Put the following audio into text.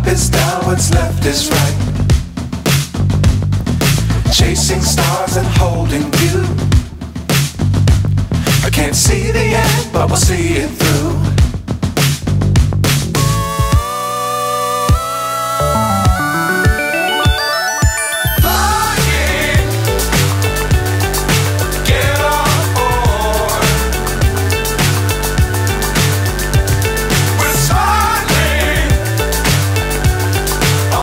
is down, what's left is right. Chasing stars and holding you. I can't see the end, but we'll see it through.